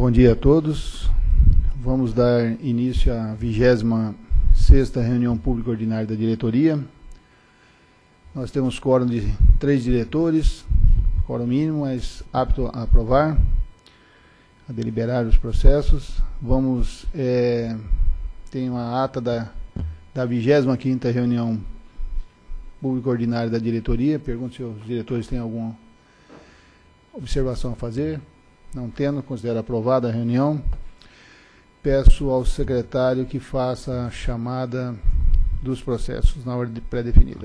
Bom dia a todos. Vamos dar início à 26ª reunião pública ordinária da diretoria. Nós temos quórum de 3 diretores, quórum mínimo, mas apto a aprovar, a deliberar os processos. Vamos, tem uma ata da 25ª reunião pública ordinária da diretoria. Pergunto se os diretores têm alguma observação a fazer. Não tendo, considero aprovada a reunião. Peço ao secretário que faça a chamada dos processos na ordem pré-definida.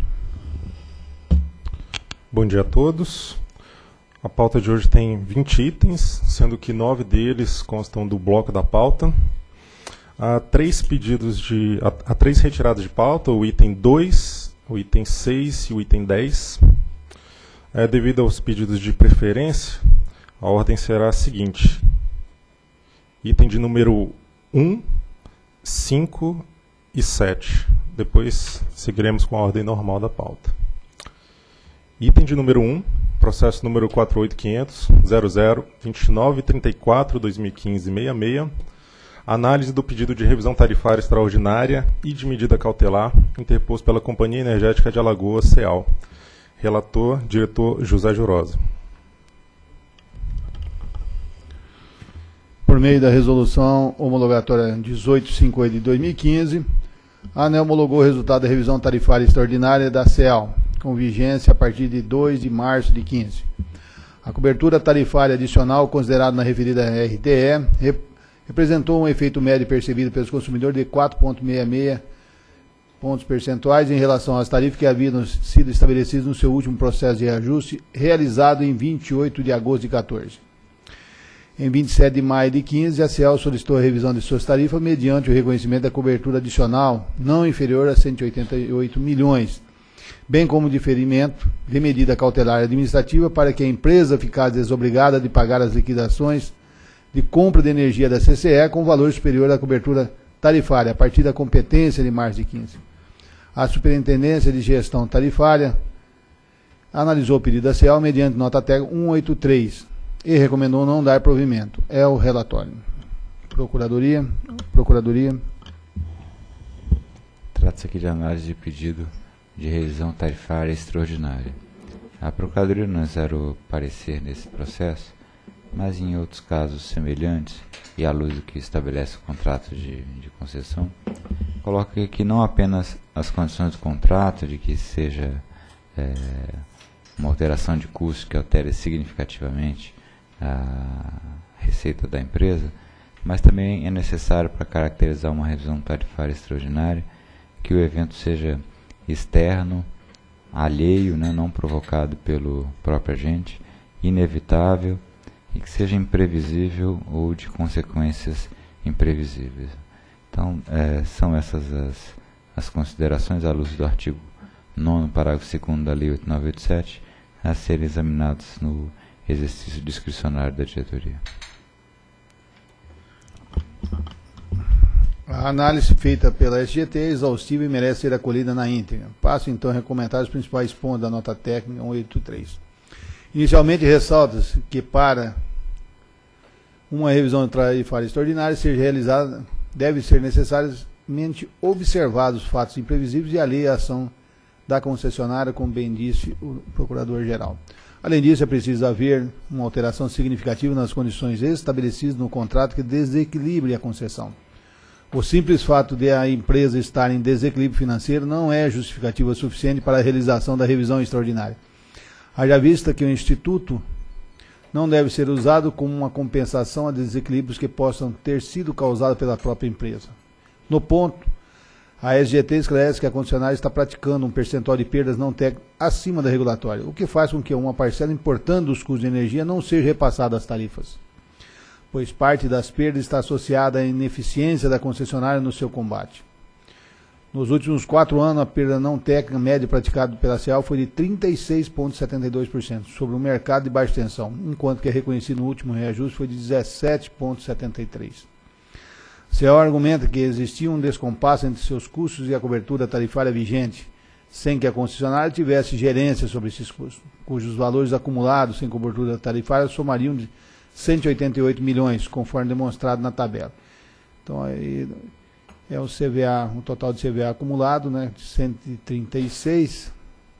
Bom dia a todos. A pauta de hoje tem 20 itens, sendo que 9 deles constam do bloco da pauta. Há 3 retiradas de pauta, o item 2, o item 6 e o item 10. Devido aos pedidos de preferência, a ordem será a seguinte: item de número 1, 5 e 7. Depois seguiremos com a ordem normal da pauta. Item de número 1, processo número 48500002934/2015-66, análise do pedido de revisão tarifária extraordinária e de medida cautelar interposto pela Companhia Energética de Alagoas, CEAL. Relator, diretor José Jurosa. Por meio da resolução homologatória 1858 de 2015, a ANEEL homologou o resultado da revisão tarifária extraordinária da CEAL, com vigência a partir de 2 de março de 15. A cobertura tarifária adicional considerada na referida RTE representou um efeito médio percebido pelos consumidores de 4,66 pontos percentuais em relação às tarifas que haviam sido estabelecidas no seu último processo de reajuste, realizado em 28 de agosto de 14. Em 27 de maio de 15, a CEAL solicitou a revisão de suas tarifas mediante o reconhecimento da cobertura adicional não inferior a 188 milhões, bem como diferimento de medida cautelar administrativa para que a empresa ficasse desobrigada de pagar as liquidações de compra de energia da CCE com valor superior à cobertura tarifária, a partir da competência de março de 15. A Superintendência de Gestão Tarifária analisou o pedido da CEAL mediante nota técnica 183, e recomendou não dar provimento. É o relatório. Procuradoria. Trata-se aqui de análise de pedido de revisão tarifária extraordinária. A Procuradoria não é zero parecer nesse processo, mas em outros casos semelhantes, e à luz do que estabelece o contrato de concessão, coloca que não apenas as condições do contrato, de que seja uma alteração de custo que altere significativamente a receita da empresa, mas também é necessário, para caracterizar uma revisão tarifária extraordinária, que o evento seja externo, alheio, não provocado pelo próprio agente, inevitável e que seja imprevisível ou de consequências imprevisíveis. Então, são essas as considerações à luz do artigo 9º, parágrafo 2º da Lei 8987, a serem examinados no exercício discricionário da diretoria. A análise feita pela SGT é exaustiva e merece ser acolhida na íntegra. Passo então a recomendar os principais pontos da nota técnica 183. Inicialmente, ressalta-se que para uma revisão tarifária extraordinária ser realizada, deve ser necessariamente observados os fatos imprevisíveis e alheia à ação da concessionária, como bem disse o Procurador-Geral. Além disso, é preciso haver uma alteração significativa nas condições estabelecidas no contrato que desequilibre a concessão. O simples fato de a empresa estar em desequilíbrio financeiro não é justificativa suficiente para a realização da revisão extraordinária. Haja vista que o Instituto não deve ser usado como uma compensação a desequilíbrios que possam ter sido causados pela própria empresa. No ponto, a SGT esclarece que a concessionária está praticando um percentual de perdas não técnicas acima da regulatória, o que faz com que uma parcela importante dos custos de energia não seja repassada às tarifas, pois parte das perdas está associada à ineficiência da concessionária no seu combate. Nos últimos 4 anos, a perda não técnica média praticada pela CEAL foi de 36,72% sobre o mercado de baixa tensão, enquanto que é reconhecido no último reajuste foi de 17,73%. A CEAL argumenta que existia um descompasso entre seus custos e a cobertura tarifária vigente, sem que a concessionária tivesse gerência sobre esses custos, cujos valores acumulados sem cobertura tarifária somariam 188 milhões, conforme demonstrado na tabela. Então, aí é o CVA, um total de CVA acumulado, né, de 136,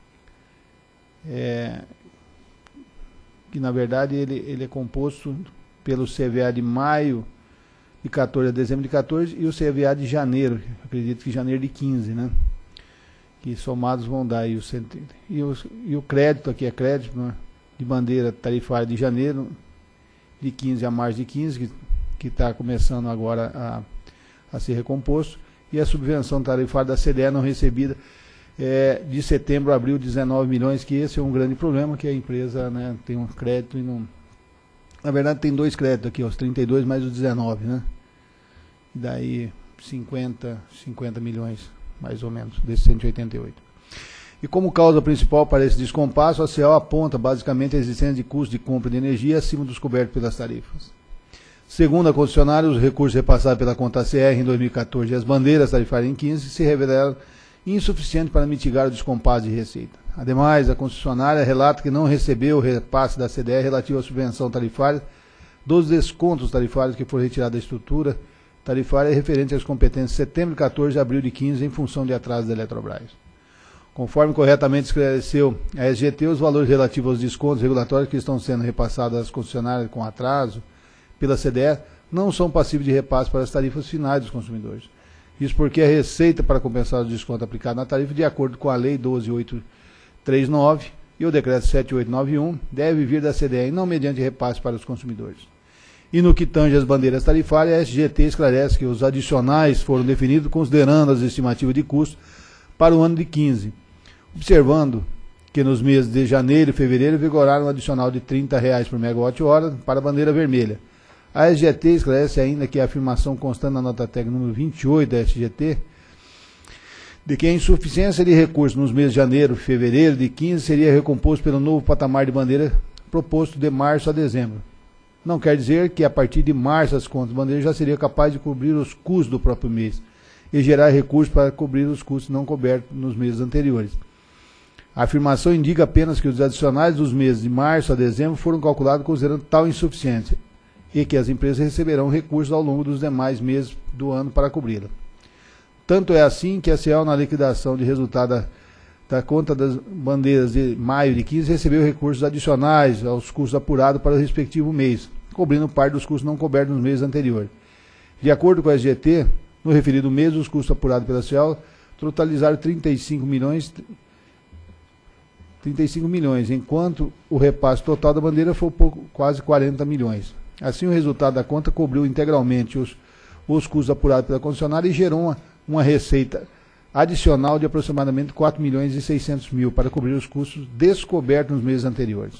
que na verdade ele é composto pelo CVA de maio de 14 a dezembro de 14 e o CVA de janeiro, acredito que janeiro de 15, né? Que somados vão dar aí e o crédito aqui é crédito, né, de bandeira tarifária de janeiro de 15 a março de 15, que está começando agora a ser recomposto, e a subvenção tarifária da CDE não recebida de setembro a abril, 19 milhões, que esse é um grande problema, que a empresa, né, tem um crédito e não... Na verdade tem dois créditos aqui, os 32 mais os 19, né? E daí 50 milhões, mais ou menos, desses 188. E como causa principal para esse descompasso, a CEEL aponta basicamente a existência de custos de compra de energia acima dos cobertos pelas tarifas. Segundo a concessionária, os recursos repassados pela conta CR em 2014 e as bandeiras tarifárias em 15 se revelaram insuficientes para mitigar o descompasso de receita. Ademais, a concessionária relata que não recebeu o repasse da CDE relativo à subvenção tarifária dos descontos tarifários que foram retirados da estrutura tarifária referente às competências de setembro de 14 e abril de 15 em função de atraso da Eletrobras. Conforme corretamente esclareceu a SGT, os valores relativos aos descontos regulatórios que estão sendo repassados às concessionárias com atraso pela CDE não são passíveis de repasse para as tarifas finais dos consumidores. Isso porque a receita para compensar os descontos aplicados na tarifa, de acordo com a Lei 12.839 e o Decreto 7.891, deve vir da CDE e não mediante repasse para os consumidores. E no que tange às bandeiras tarifárias, a SGT esclarece que os adicionais foram definidos considerando as estimativas de custo para o ano de 15, observando que nos meses de janeiro e fevereiro vigoraram um adicional de R$ 30 por megawatt-hora para a bandeira vermelha. A SGT esclarece ainda que a afirmação constante na nota técnica número 28 da SGT, de que a insuficiência de recursos nos meses de janeiro e fevereiro de 15 seria recomposto pelo novo patamar de bandeira proposto de março a dezembro. Não quer dizer que a partir de março as contas de bandeira já seriam capazes de cobrir os custos do próprio mês e gerar recursos para cobrir os custos não cobertos nos meses anteriores. A afirmação indica apenas que os adicionais dos meses de março a dezembro foram calculados considerando tal insuficiência e que as empresas receberão recursos ao longo dos demais meses do ano para cobri-la. Tanto é assim que a CEEL, na liquidação de resultado da conta das bandeiras de maio de 15, recebeu recursos adicionais aos custos apurados para o respectivo mês, cobrindo parte dos custos não cobertos nos meses anteriores. De acordo com a SGT, no referido mês, os custos apurados pela CEEL totalizaram 35 milhões, enquanto o repasse total da bandeira foi quase 40 milhões. Assim, o resultado da conta cobriu integralmente os custos apurados pela concessionária e gerou uma receita adicional de aproximadamente 4 milhões e 600 mil para cobrir os custos descobertos nos meses anteriores.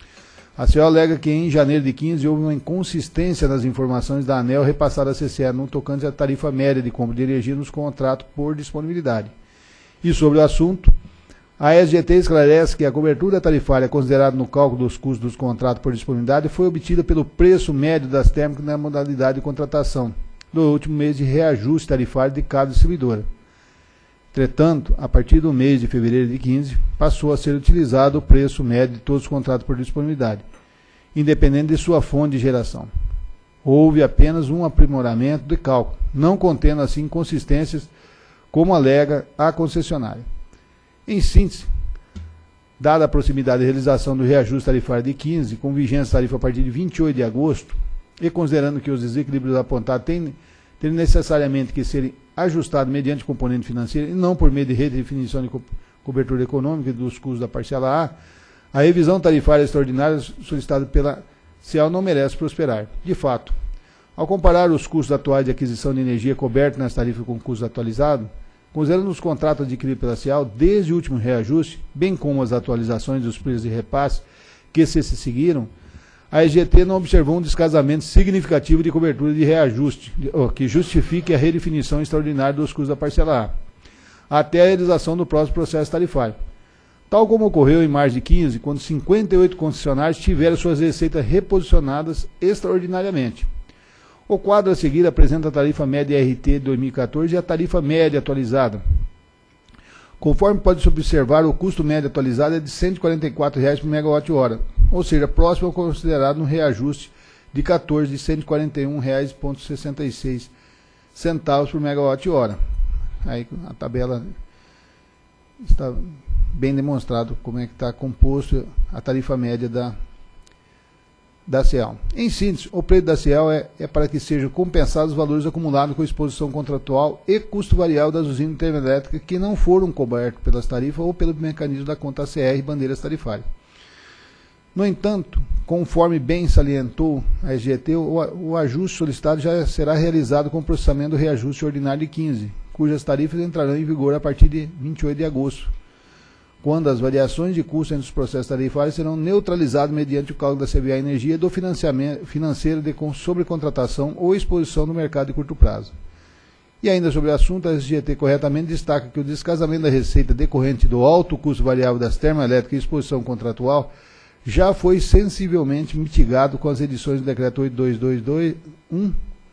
A CEEL alega que em janeiro de 15 houve uma inconsistência nas informações da ANEEL repassada à CCE no tocante à tarifa média de compra de energia nos contratos por disponibilidade. E sobre o assunto, a SGT esclarece que a cobertura tarifária considerada no cálculo dos custos dos contratos por disponibilidade foi obtida pelo preço médio das térmicas na modalidade de contratação do último mês de reajuste tarifário de cada distribuidora. Entretanto, a partir do mês de fevereiro de 15, passou a ser utilizado o preço médio de todos os contratos por disponibilidade, independente de sua fonte de geração. Houve apenas um aprimoramento de cálculo, não contendo assim inconsistências, como alega a concessionária. Em síntese, dada a proximidade da realização do reajuste tarifário de 15, com vigência tarifa a partir de 28 de agosto, e considerando que os desequilíbrios apontados têm necessariamente que serem ajustados mediante componente financeiro e não por meio de redefinição de cobertura econômica dos custos da parcela A revisão tarifária extraordinária solicitada pela CEEL não merece prosperar. De fato, ao comparar os custos atuais de aquisição de energia cobertos nas tarifas com custos atualizados, considerando os contratos adquiridos pela CEEL desde o último reajuste, bem como as atualizações dos preços de repasse que se seguiram, a SGT não observou um descasamento significativo de cobertura de reajuste, que justifique a redefinição extraordinária dos custos da parcela A, até a realização do próximo processo tarifário. Tal como ocorreu em março de 15, quando 58 concessionários tiveram suas receitas reposicionadas extraordinariamente. O quadro a seguir apresenta a tarifa média RT de 2014 e a tarifa média atualizada. Conforme pode-se observar, o custo médio atualizado é de R$ 144 por megawatt-hora, ou seja, próximo ao considerado no reajuste de 14 de R$ 141,66 por megawatt-hora. Aí a tabela está bem demonstrado como é que está composto a tarifa média da CEAL. Em síntese, o preço da CEAL é para que sejam compensados os valores acumulados com exposição contratual e custo variável das usinas termoelétricas que não foram cobertos pelas tarifas ou pelo mecanismo da conta ACR e bandeiras tarifárias. No entanto, conforme bem salientou a SGT, o ajuste solicitado já será realizado com o processamento do reajuste ordinário de 15, cujas tarifas entrarão em vigor a partir de 28 de agosto, quando as variações de custo entre os processos tarifários serão neutralizadas mediante o cálculo da CVA Energia e do financiamento financeiro de sobrecontratação ou exposição no mercado de curto prazo. E ainda sobre o assunto, a SGT corretamente destaca que o descasamento da receita decorrente do alto custo variável das termoelétricas e exposição contratual já foi sensivelmente mitigado com as edições do Decreto 8221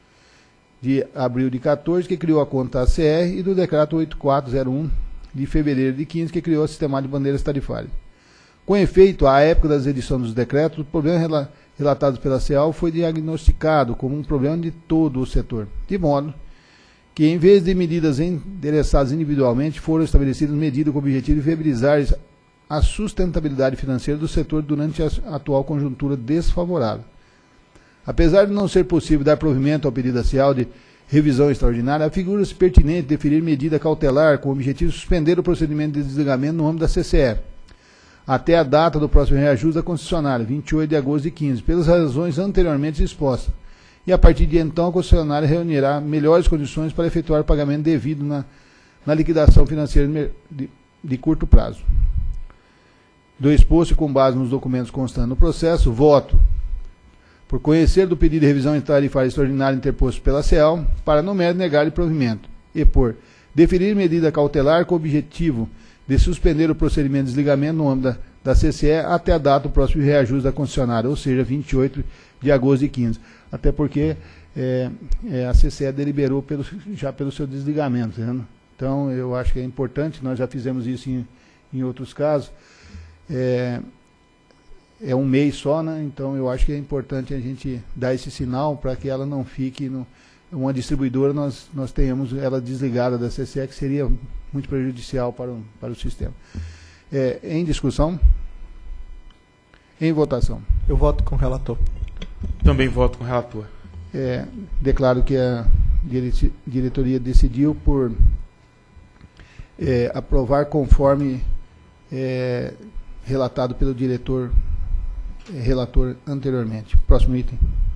de abril de 14, que criou a conta ACR, e do Decreto 8401 de fevereiro de 15, que criou o sistema de bandeiras tarifárias. Com efeito, à época das edições dos decretos, o problema relatado pela CEAL foi diagnosticado como um problema de todo o setor, de modo que, em vez de medidas endereçadas individualmente, foram estabelecidas medidas com o objetivo de viabilizar a sustentabilidade financeira do setor durante a atual conjuntura desfavorável. Apesar de não ser possível dar provimento ao pedido da CEAL de revisão extraordinária, afigura-se pertinente definir medida cautelar com o objetivo de suspender o procedimento de desligamento no âmbito da CCE, até a data do próximo reajuste da concessionária, 28 de agosto de 15, pelas razões anteriormente expostas. E a partir de então, a concessionária reunirá melhores condições para efetuar o pagamento devido na liquidação financeira de curto prazo. Do exposto e com base nos documentos constantes no processo, voto por conhecer do pedido de revisão tarifária extraordinária interposto pela CEAL, para no mérito negar-lhe provimento, e por deferir medida cautelar com o objetivo de suspender o procedimento de desligamento no âmbito da CCE até a data do próximo reajuste da concessionária, ou seja, 28 de agosto de 15. Até porque a CCE deliberou já pelo seu desligamento. Né? Então, eu acho que é importante, nós já fizemos isso em outros casos. É um mês só, né? Então eu acho que é importante a gente dar esse sinal para que ela não fique uma distribuidora, nós tenhamos ela desligada da CCE, que seria muito prejudicial para o sistema. Em discussão? Em votação. Eu voto com o relator. Também voto com o relator. Declaro que a diretoria decidiu por aprovar conforme relatado pelo relator anteriormente. Próximo item.